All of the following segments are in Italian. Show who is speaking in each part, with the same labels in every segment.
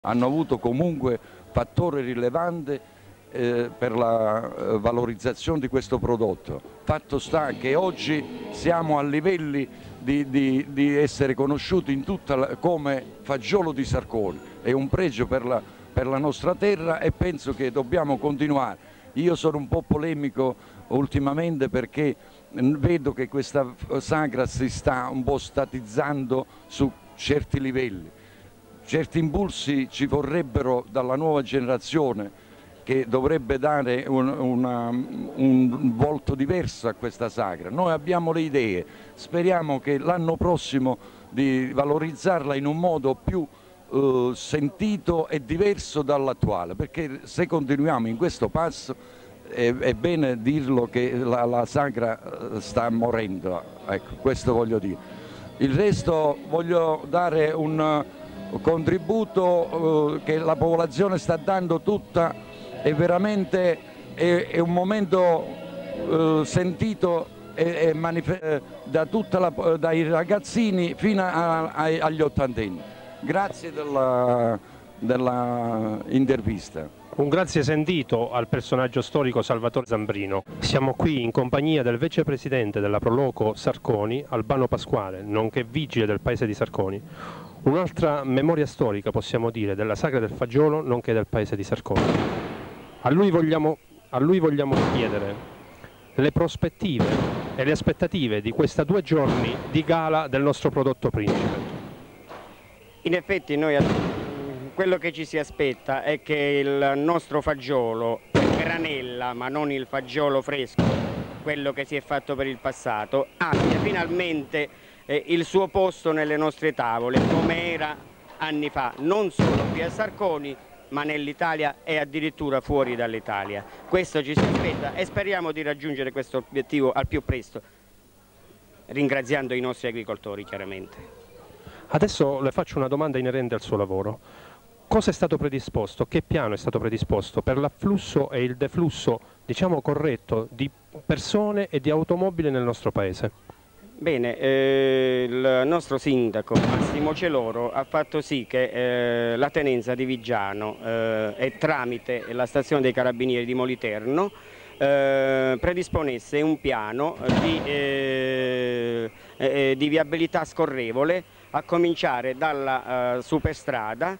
Speaker 1: hanno avuto comunque fattore rilevante per la valorizzazione di questo prodotto. Fatto sta che oggi siamo a livelli di essere conosciuti in come fagiolo di Sarconi, è un pregio per la nostra terra e penso che dobbiamo continuare. Io sono un po' polemico ultimamente perché vedo che questa sagra si sta un po' statizzando su certi livelli. Certi impulsi ci vorrebbero dalla nuova generazione che dovrebbe dare un volto diverso a questa sagra. Noi abbiamo le idee, speriamo che l'anno prossimo di valorizzarla in un modo più sentito e diverso dall'attuale, perché se continuiamo in questo passo è bene dirlo che la sagra sta morendo, ecco, questo voglio dire. Il resto voglio dare un contributo che la popolazione sta dando tutta. È veramente un momento sentito dai ragazzini fino agli ottantenni. Grazie della intervista.
Speaker 2: Un grazie sentito al personaggio storico Salvatore Zambrino. Siamo qui in compagnia del vicepresidente della Proloco Sarconi, Albano Pasquale, nonché vigile del paese di Sarconi. Un'altra memoria storica, possiamo dire, della sagra del fagiolo, nonché del paese di Sarconi. A lui vogliamo chiedere le prospettive e le aspettative di questi 2 giorni di gala del nostro prodotto principe.
Speaker 3: In effetti quello che ci si aspetta è che il nostro fagiolo granella, ma non il fagiolo fresco, quello che si è fatto per il passato, abbia finalmente il suo posto nelle nostre tavole, come era anni fa, non solo qui a Sarconi, ma nell'Italia e addirittura fuori dall'Italia. Questo ci si aspetta e speriamo di raggiungere questo obiettivo al più presto, ringraziando i nostri agricoltori chiaramente.
Speaker 2: Adesso le faccio una domanda inerente al suo lavoro. Cosa è stato predisposto, che piano è stato predisposto per l'afflusso e il deflusso, diciamo, corretto di persone e di automobili nel nostro paese?
Speaker 3: Bene, il nostro sindaco Massimo Celoro ha fatto sì che la tenenza di Viggiano e tramite la stazione dei carabinieri di Moliterno predisponesse un piano di viabilità scorrevole a cominciare dalla superstrada,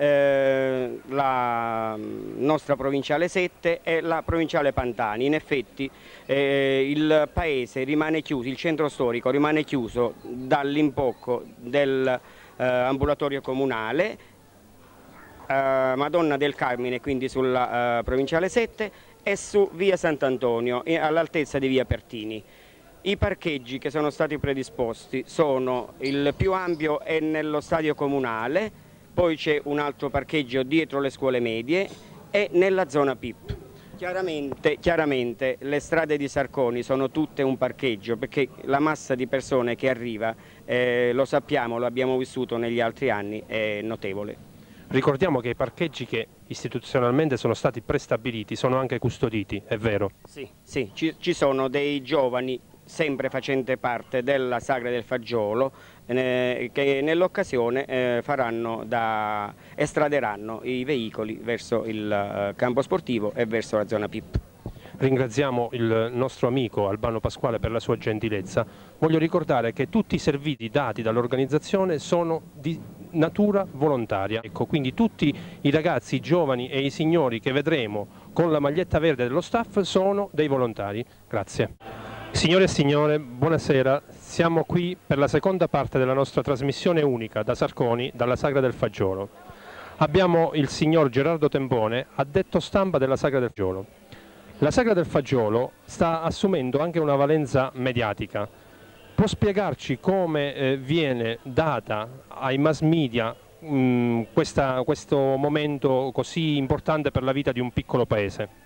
Speaker 3: la nostra provinciale 7 e la provinciale Pantani. In effetti il paese rimane chiuso, il centro storico rimane chiuso dall'impocco dell'ambulatorio comunale, Madonna del Carmine, quindi sulla provinciale 7, e su via Sant'Antonio all'altezza di via Pertini. I parcheggi che sono stati predisposti sono: il più ampio è nello stadio comunale, poi c'è un altro parcheggio dietro le scuole medie e nella zona PIP. Chiaramente le strade di Sarconi sono tutte un parcheggio, perché la massa di persone che arriva, lo sappiamo, lo abbiamo vissuto negli altri anni, è notevole.
Speaker 2: Ricordiamo che i parcheggi che istituzionalmente sono stati prestabiliti sono anche custoditi, è vero?
Speaker 3: Sì, ci sono dei giovani sempre facente parte della sagra del fagiolo che nell'occasione estraderanno i veicoli verso il campo sportivo e verso la zona PIP.
Speaker 2: Ringraziamo il nostro amico Albano Pasquale per la sua gentilezza. Voglio ricordare che tutti i servizi dati dall'organizzazione sono di natura volontaria. Ecco, quindi tutti i ragazzi, i giovani e i signori che vedremo con la maglietta verde dello staff sono dei volontari. Grazie. Signore e signore, buonasera. Siamo qui per la seconda parte della nostra trasmissione unica da Sarconi, dalla Sagra del Fagiolo. Abbiamo il signor Gerardo Tempone, addetto stampa della Sagra del Fagiolo. La Sagra del Fagiolo sta assumendo anche una valenza mediatica. Può spiegarci come viene data ai mass media questo momento così importante per la vita di un piccolo paese?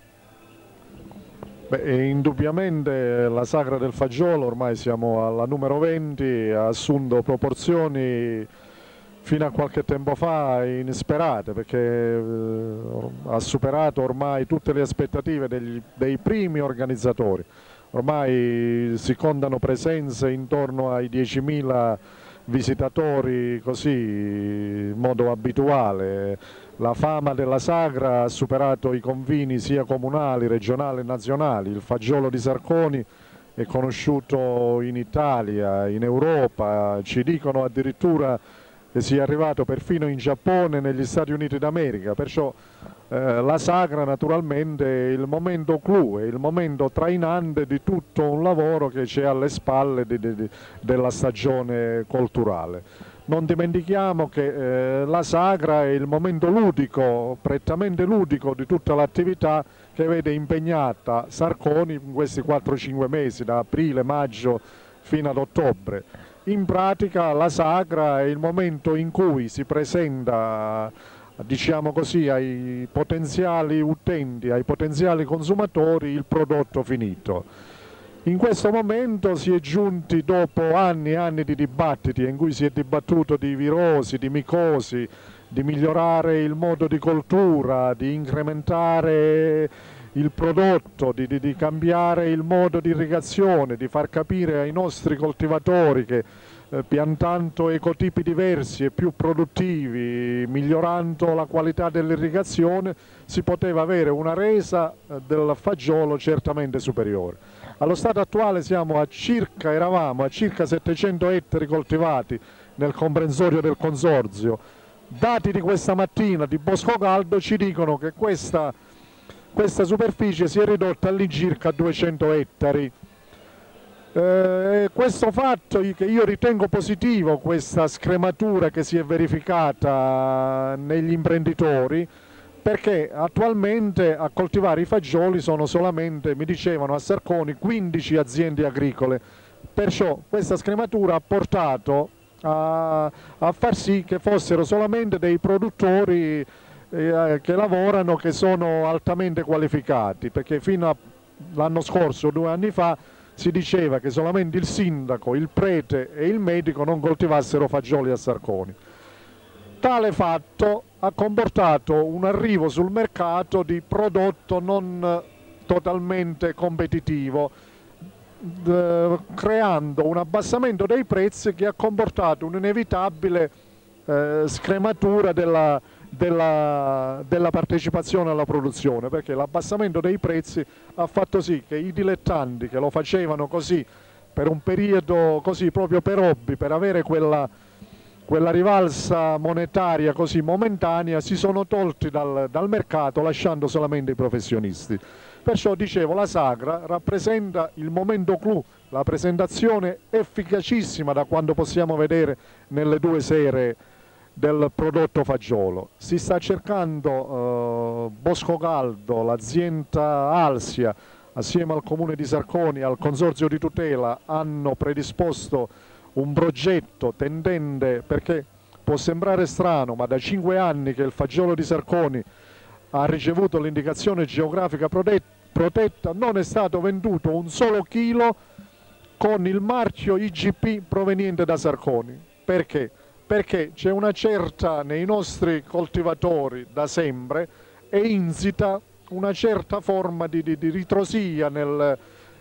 Speaker 4: Beh, indubbiamente la Sagra del Fagiolo, ormai siamo alla numero 20, ha assunto proporzioni fino a qualche tempo fa insperate, perché ha superato ormai tutte le aspettative dei primi organizzatori. Ormai si contano presenze intorno ai 10.000 visitatori così in modo abituale. La fama della Sagra ha superato i confini sia comunali, regionali e nazionali. Il fagiolo di Sarconi è conosciuto in Italia, in Europa, ci dicono addirittura che sia arrivato perfino in Giappone e negli Stati Uniti d'America, perciò la Sagra naturalmente è il momento clou, è il momento trainante di tutto un lavoro che c'è alle spalle della stagione culturale. Non dimentichiamo che la Sagra è il momento ludico, prettamente ludico di tutta l'attività che vede impegnata Sarconi in questi 4-5 mesi, da aprile, maggio fino ad ottobre. In pratica la Sagra è il momento in cui si presenta, diciamo così, ai potenziali utenti, ai potenziali consumatori il prodotto finito. In questo momento si è giunti, dopo anni e anni di dibattiti in cui si è dibattuto di virosi, di micosi, di migliorare il modo di coltura, di incrementare il prodotto, di cambiare il modo di irrigazione, di far capire ai nostri coltivatori che piantando ecotipi diversi e più produttivi, migliorando la qualità dell'irrigazione, si poteva avere una resa del fagiolo certamente superiore. Allo stato attuale eravamo a circa 700 ettari coltivati nel comprensorio del consorzio. Dati di questa mattina di Boscocaldo ci dicono che questa superficie si è ridotta all'incirca a 200 ettari. Questo fatto che io ritengo positivo, questa scrematura che si è verificata negli imprenditori, perché attualmente a coltivare i fagioli sono solamente, mi dicevano a Sarconi, 15 aziende agricole, perciò questa scrematura ha portato a far sì che fossero solamente dei produttori che lavorano, che sono altamente qualificati, perché fino all'anno scorso, 2 anni fa, si diceva che solamente il sindaco, il prete e il medico non coltivassero fagioli a Sarconi. Tale fatto ha comportato un arrivo sul mercato di prodotto non totalmente competitivo, creando un abbassamento dei prezzi che ha comportato un'inevitabile scrematura della partecipazione alla produzione, perché l'abbassamento dei prezzi ha fatto sì che i dilettanti che lo facevano così per un periodo, così proprio per hobby, per avere quella rivalsa monetaria così momentanea, si sono tolti dal mercato, lasciando solamente i professionisti. Perciò dicevo, la Sagra rappresenta il momento clou, la presentazione efficacissima da quando possiamo vedere nelle 2 sere del prodotto fagiolo. Si sta cercando Boscocaldo, l'azienda Alsia, assieme al comune di Sarconi, al consorzio di tutela, hanno predisposto un progetto tendente, perché può sembrare strano, ma da 5 anni che il fagiolo di Sarconi ha ricevuto l'indicazione geografica protetta, non è stato venduto un solo chilo con il marchio IGP proveniente da Sarconi. Perché? Perché c'è una certa, nei nostri coltivatori da sempre, è insita una certa forma di ritrosia nel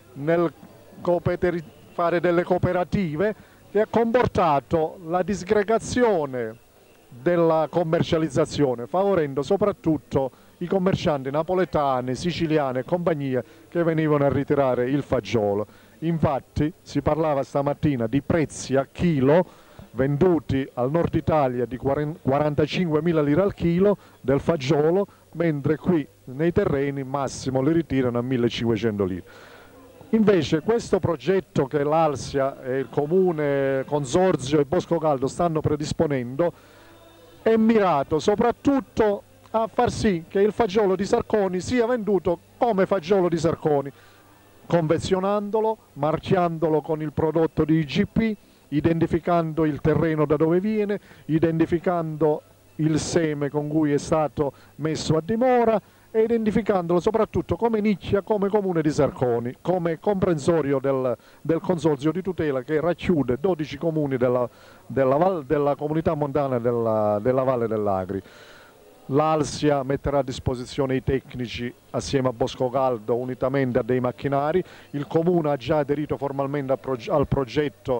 Speaker 4: fare delle cooperative, che ha comportato la disgregazione della commercializzazione, favorendo soprattutto i commercianti napoletani, siciliani e compagnia che venivano a ritirare il fagiolo. Infatti si parlava stamattina di prezzi a chilo venduti al nord Italia di 45.000 lire al chilo del fagiolo, mentre qui nei terreni massimo li ritirano a 1.500 lire. Invece questo progetto che l'Alsia e il Comune, Consorzio e Boscocaldo stanno predisponendo è mirato soprattutto a far sì che il fagiolo di Sarconi sia venduto come fagiolo di Sarconi, confezionandolo, marchiandolo con il prodotto di IGP, identificando il terreno da dove viene, identificando il seme con cui è stato messo a dimora e identificandolo soprattutto come nicchia, come comune di Sarconi, come comprensorio del consorzio di tutela che racchiude 12 comuni della comunità montana della Valle dell'Agri. L'Alsia metterà a disposizione i tecnici assieme a Boscocaldo unitamente a dei macchinari. Il Comune ha già aderito formalmente al progetto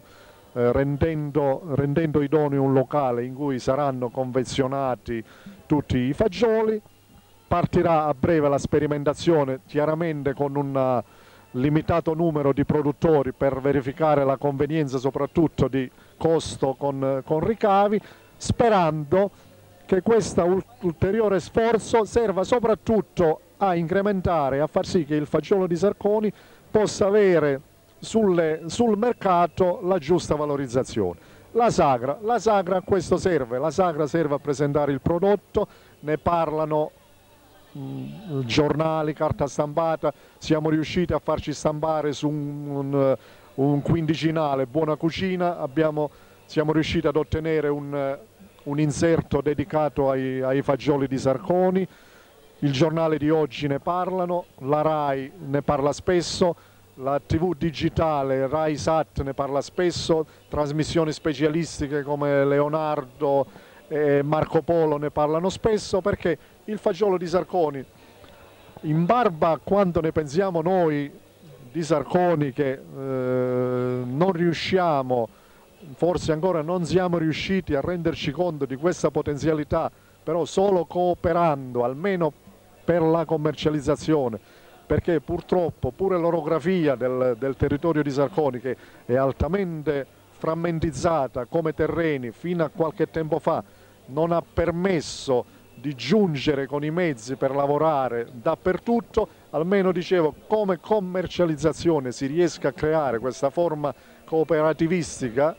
Speaker 4: rendendo idoneo un locale in cui saranno confezionati tutti i fagioli. Partirà a breve la sperimentazione, chiaramente con un limitato numero di produttori per verificare la convenienza soprattutto di costo con ricavi, sperando che questo ulteriore sforzo serva soprattutto a incrementare, a far sì che il fagiolo di Sarconi possa avere sul mercato la giusta valorizzazione. La sagra a questo serve, la sagra serve a presentare il prodotto, ne parlano giornali, carta stampata, siamo riusciti a farci stampare su un quindicinale Buona Cucina, siamo riusciti ad ottenere un inserto dedicato ai fagioli di Sarconi, il giornale di oggi ne parlano, la RAI ne parla spesso, la TV digitale Rai Sat ne parla spesso, trasmissioni specialistiche come Leonardo e Marco Polo ne parlano spesso, perché il fagiolo di Sarconi, in barba a quanto ne pensiamo noi di Sarconi, che non riusciamo, forse ancora non siamo riusciti a renderci conto di questa potenzialità, però solo cooperando, almeno per la commercializzazione, perché purtroppo pure l'orografia del territorio di Sarconi, che è altamente frammentizzata come terreni, fino a qualche tempo fa non ha permesso di giungere con i mezzi per lavorare dappertutto, almeno dicevo come commercializzazione si riesca a creare questa forma cooperativistica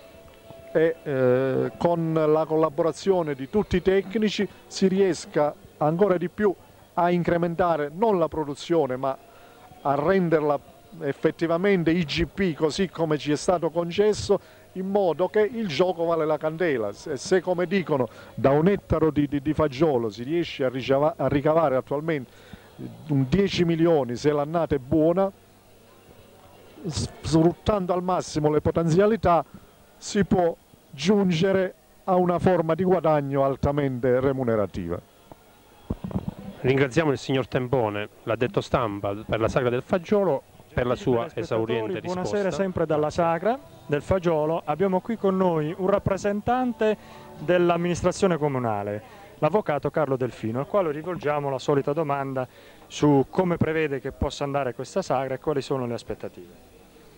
Speaker 4: e con la collaborazione di tutti i tecnici si riesca ancora di più a incrementare non la produzione ma a renderla effettivamente IGP così come ci è stato concesso, in modo che il gioco vale la candela. Se come dicono da un ettaro di fagiolo si riesce a ricavare attualmente 10 milioni se l'annata è buona, sfruttando al massimo le potenzialità si può giungere a una forma di guadagno altamente remunerativa.
Speaker 2: Ringraziamo il signor Tempone, l'addetto stampa per la sagra del fagiolo, per la sua esauriente risposta.
Speaker 5: Buonasera sempre dalla sagra del fagiolo. Abbiamo qui con noi un rappresentante dell'amministrazione comunale, l'avvocato Carlo Delfino, al quale rivolgiamo la solita domanda su come prevede che possa andare questa sagra e quali sono le aspettative.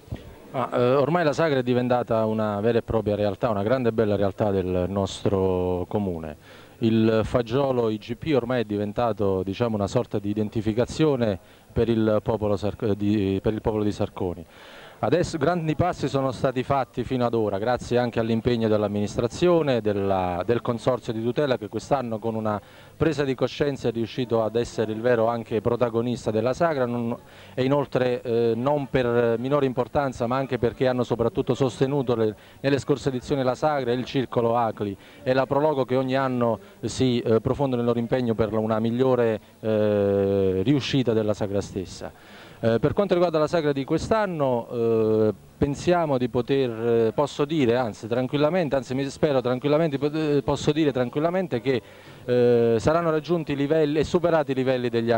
Speaker 6: Ormai la sagra è diventata una vera e propria realtà, una grande e bella realtà del nostro comune. Il fagiolo IGP ormai è diventato, diciamo, una sorta di identificazione per il popolo di Sarconi. Adesso grandi passi sono stati fatti fino ad ora, grazie anche all'impegno dell'amministrazione, del consorzio di tutela, che quest'anno con una presa di coscienza è riuscito ad essere il vero anche protagonista della sagra, e inoltre non per minore importanza ma anche perché hanno soprattutto sostenuto nelle scorse edizioni la sagra, il circolo ACLI e la Prologo, che ogni anno si profondono nel loro impegno per una migliore riuscita della sagra stessa. Per quanto riguarda la sagra di quest'anno, pensiamo di posso dire, anzi mi spero tranquillamente, posso dire tranquillamente che saranno raggiunti i livelli e superati i livelli degli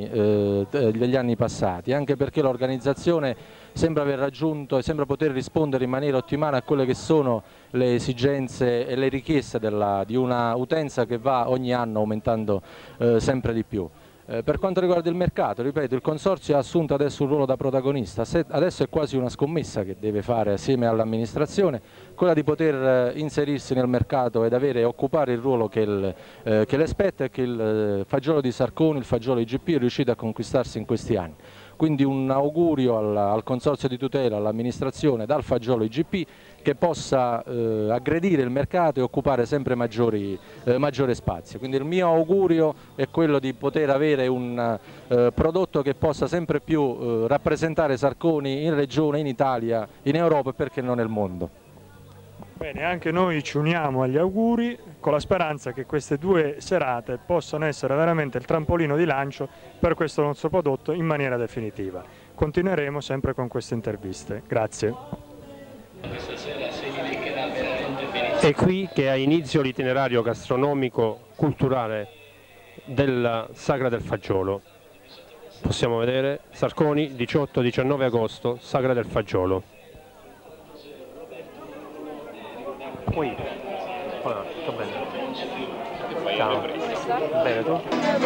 Speaker 6: anni passati, anche perché l'organizzazione sembra aver raggiunto e sembra poter rispondere in maniera ottimale a quelle che sono le esigenze e le richieste di una utenza che va ogni anno aumentando sempre di più. Per quanto riguarda il mercato, ripeto, il Consorzio ha assunto adesso un ruolo da protagonista, adesso è quasi una scommessa che deve fare assieme all'amministrazione, quella di poter inserirsi nel mercato ed occupare il ruolo che le spetta e che il fagiolo di Sarconi, il fagiolo IGP è riuscito a conquistarsi in questi anni. Quindi un augurio al Consorzio di tutela, all'amministrazione dal fagiolo IGP, che possa aggredire il mercato e occupare sempre maggiore spazio. Quindi il mio augurio è quello di poter avere un prodotto che possa sempre più rappresentare Sarconi in regione, in Italia, in Europa e perché non nel mondo.
Speaker 5: Bene, anche noi ci uniamo agli auguri con la speranza che queste due serate possano essere veramente il trampolino di lancio per questo nostro prodotto in maniera definitiva. Continueremo sempre con queste interviste. Grazie.
Speaker 2: È qui che ha inizio l'itinerario gastronomico culturale della Sagra del Fagiolo. Possiamo vedere Sarconi, 18-19 agosto, Sagra del Fagiolo. qui. Tutto bene. Ciao. Bene, tu?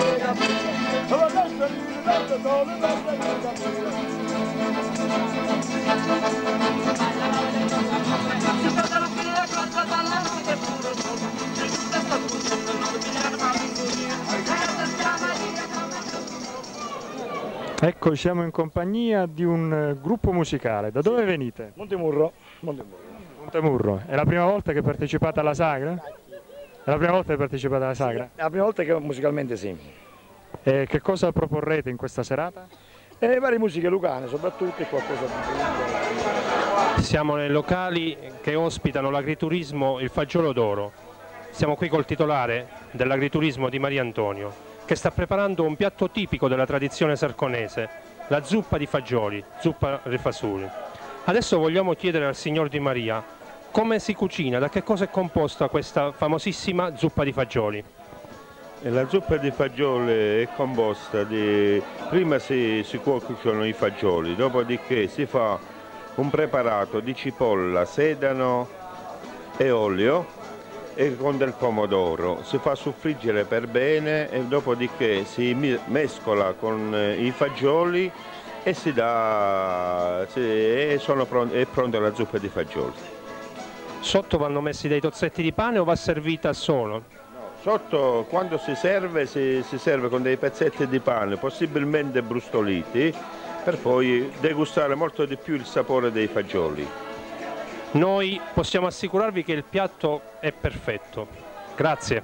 Speaker 5: Ecco, siamo in compagnia di un gruppo musicale. Da dove venite?
Speaker 7: Montemurro.
Speaker 5: Montemurro. È la prima volta che partecipate alla sagra? È la prima volta che partecipate alla sagra?
Speaker 7: È la prima volta che musicalmente sì.
Speaker 5: E che cosa proporrete in questa serata?
Speaker 7: Varie musiche lucane, soprattutto, e qualcosa di...
Speaker 2: Siamo nei locali che ospitano l'agriturismo Il Fagiolo d'Oro. Siamo qui col titolare dell'agriturismo di Maria Antonio, che sta preparando un piatto tipico della tradizione sarconese, la zuppa di fagioli, zuppa rifasuli. Adesso vogliamo chiedere al signor Di Maria come si cucina, da che cosa è composta questa famosissima zuppa di fagioli.
Speaker 8: La zuppa di fagioli è composta di... prima si cuociono i fagioli, dopodiché si fa un preparato di cipolla, sedano e olio e con del pomodoro. Si fa soffriggere per bene e dopodiché si mescola con i fagioli e si dà... è pronta la zuppa di fagioli.
Speaker 2: Sotto vanno messi dei tozzetti di pane o va servita solo?
Speaker 8: Sotto, quando si serve con dei pezzetti di pane, possibilmente brustoliti, per poi degustare molto di più il sapore dei fagioli.
Speaker 2: Noi possiamo assicurarvi che il piatto è perfetto. Grazie.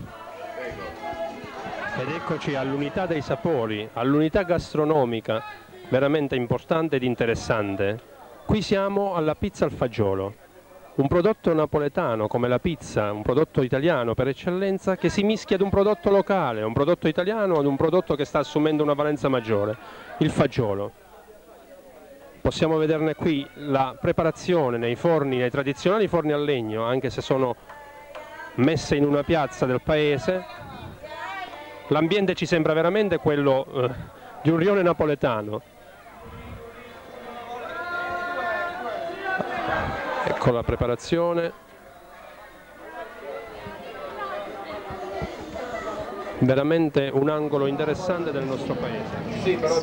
Speaker 2: Ed eccoci all'unità dei sapori, all'unità gastronomica veramente importante ed interessante. Qui siamo alla pizza al fagiolo. Un prodotto napoletano come la pizza, un prodotto italiano per eccellenza, che si mischia ad un prodotto locale, un prodotto italiano ad un prodotto che sta assumendo una valenza maggiore, il fagiolo. Possiamo vederne qui la preparazione nei forni, nei tradizionali forni a legno, anche se sono messe in una piazza del paese. L'ambiente ci sembra veramente quello di un rione napoletano. Ecco la preparazione, veramente un angolo interessante del nostro paese. Sì, però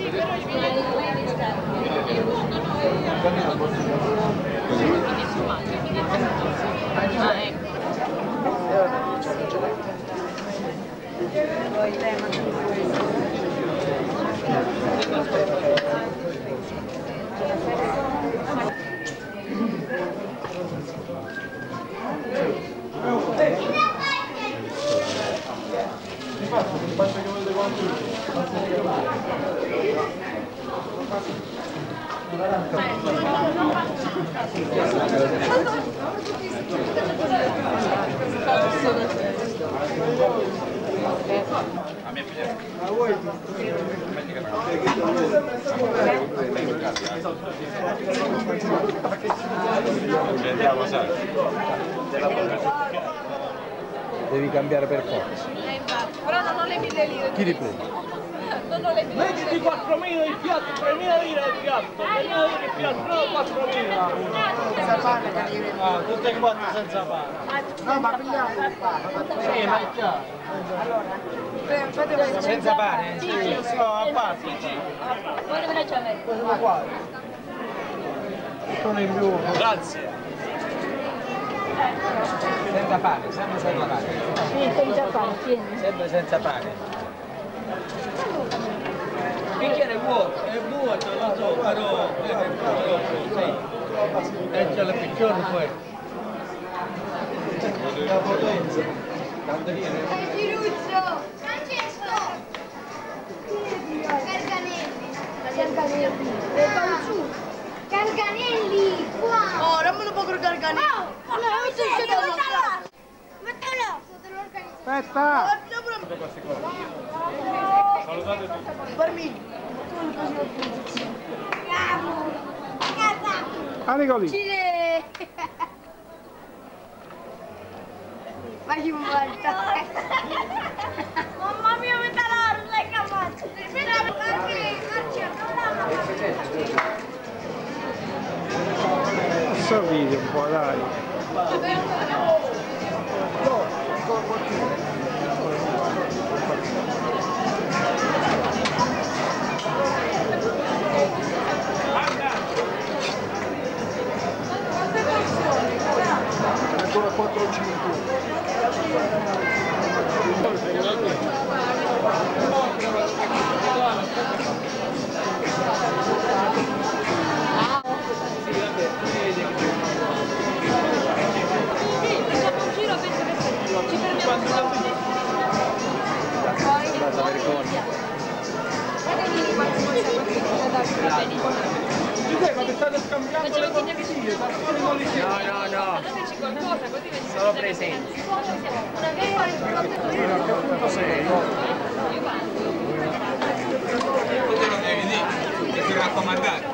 Speaker 9: devi cambiare per forza.
Speaker 10: Però non ho le 1000 lire.
Speaker 9: Chi li prende?
Speaker 10: Non ho le 1000 lire.
Speaker 11: Mettiti 4.000 il piatto, 3.000 lire il piatto, 3.000 lire il piatto, no 4.000.
Speaker 10: Senza pane, cariere.
Speaker 11: Ah, tutte e quattro senza pane.
Speaker 10: No, ma pigliamo il pane.
Speaker 11: Sì, ma è chiaro.
Speaker 10: Allora,
Speaker 11: senza pane?
Speaker 10: Sì,
Speaker 11: no, a parte.
Speaker 10: Voi dove la c'avete?
Speaker 11: Questo qua. Sono in più. Grazie. Senza pane, sempre senza pane.
Speaker 10: Sì, senza pane, tieni.
Speaker 11: Sempre senza pane. Il bicchiere è vuoto, lo so, però sì. E c'è la piccione poi. La potenza.
Speaker 12: Giruzzo! Francesco! Garganelli! Garganelli! Qua!
Speaker 10: Oh, dammi un po' di garganelli!
Speaker 12: Oh! Allora, non si siete allontanato! Mettelo!
Speaker 11: Aspetta!
Speaker 10: Salutate tutti! Barmini!
Speaker 12: Bravo! Casa!
Speaker 11: Anicoli!
Speaker 12: Cile! Facci un volta! Mamma mia, metallaro, sei capace!
Speaker 11: Sorridi un po', dai! Ma che state scambiando le bottiglie?
Speaker 13: No. Fateci qualcosa così veniamo. Solo presenti.
Speaker 11: Che punto sei?
Speaker 14: Tu te lo devi dire, ti raccomandare.